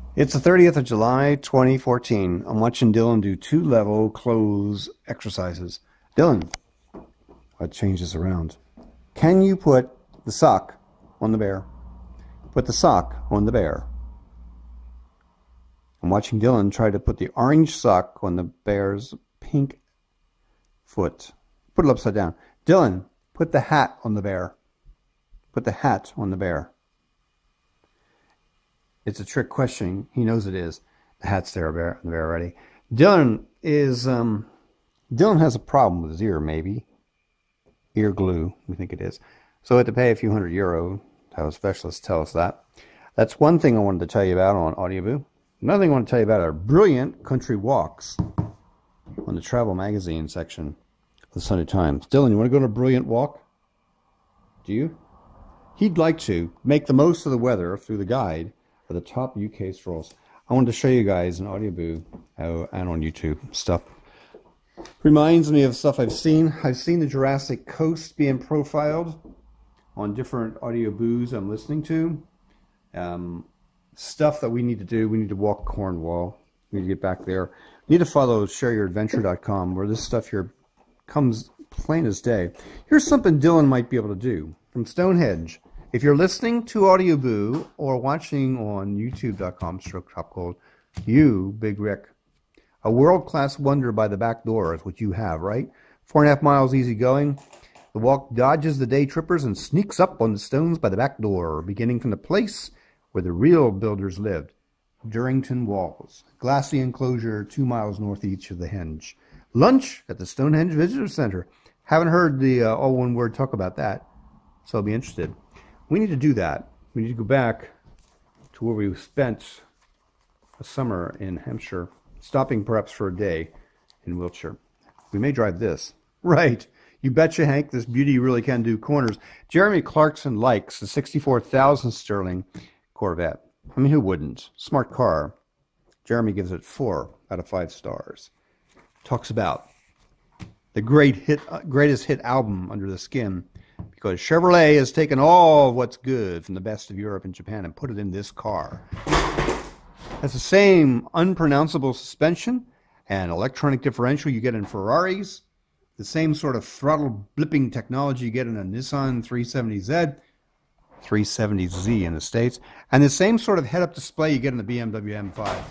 It's the 30th of July, 2014. I'm watching Dylan do two-level close exercises. Dylan, I'll change this around. Can you put the sock on the bear? Put the sock on the bear. I'm watching Dylan try to put the orange sock on the bear's pink foot. Put it upside down. Dylan, put the hat on the bear. Put the hat on the bear. It's a trick question. He knows it is. The hat's there, the bear already. Dylan has a problem with his ear, maybe. Ear glue, we think it is. So I had to pay a few €100 to have a specialist tell us that. That's one thing I wanted to tell you about on Audioboo. Another thing I want to tell you about are brilliant country walks on the travel magazine section of the Sunday Times. Dylan, you want to go on a brilliant walk? Do you? He'd like to make the most of the weather through the guide for the top UK strolls. I wanted to show you guys in Audioboo and on YouTube stuff. Reminds me of stuff I've seen. I've seen the Jurassic Coast being profiled on different Audioboos I'm listening to. Stuff that we need to do. We need to walk Cornwall. We need to get back there. We need to follow shareyouradventure.com where this stuff here comes plain as day. Here's something Dylan might be able to do from Stonehenge. If you're listening to Audioboo or watching on youtube.com/topcold, you, Big Rick, a world-class wonder by the back door is what you have, right? 4.5 miles easy going. The walk dodges the day trippers and sneaks up on the stones by the back door, beginning from the place where the real builders lived, Durrington Walls, glassy enclosure 2 miles northeast of the Henge. Lunch at the Stonehenge Visitor Center. Haven't heard the all one word talk about that, so I'll be interested. We need to do that. We need to go back to where we spent a summer in Hampshire, stopping perhaps for a day in Wiltshire. We may drive this. Right. You betcha, Hank, this beauty really can do corners. Jeremy Clarkson likes the 64,000 sterling Corvette. I mean, who wouldn't? Smart car. Jeremy gives it 4 out of 5 stars. Talks about the greatest hit album, Under the Skin, because Chevrolet has taken all of what's good from the best of Europe and Japan and put it in this car. Has the same unpronounceable suspension and electronic differential you get in Ferraris, the same sort of throttle blipping technology you get in a Nissan 370Z, 370Z in the States, and the same sort of head-up display you get in the BMW M5.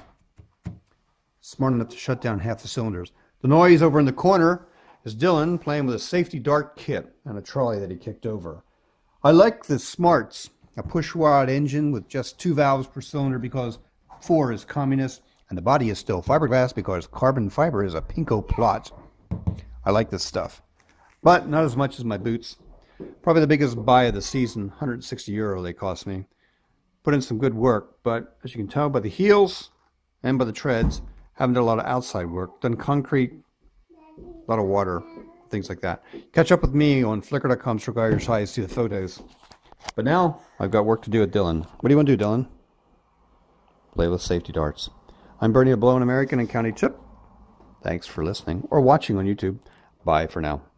Smart enough to shut down half the cylinders. The noise over in the corner is Dylan playing with a safety dart kit and a trolley that he kicked over. I like the Smarts, a push-rod engine with just 2 valves per cylinder because 4 is communist, and the body is still fiberglass because carbon fiber is a pinko plot. I like this stuff, but not as much as my boots. Probably the biggest buy of the season, €160 they cost me. Put in some good work, but as you can tell by the heels and by the treads, haven't done a lot of outside work. Done concrete, a lot of water, things like that. Catch up with me on flickr.com/Irish to see the photos. But now, I've got work to do with Dylan. What do you want to do, Dylan? Play with safety darts. I'm Bernie, a blown American and County Chip. Thanks for listening or watching on YouTube. Bye for now.